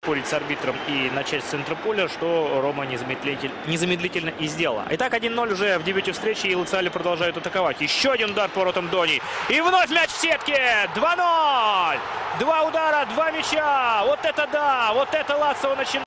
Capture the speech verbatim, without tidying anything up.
поспорить с арбитром и начать с центра поля, что Рома незамедлительно, незамедлительно и сделала. Итак, один ноль уже в дебюте встречи, и Луцали продолжают атаковать. Еще один удар по воротам Дони. И вновь мяч в сетке. два ноль. Два удара, два мяча. Вот это да, вот это Лацио начинает.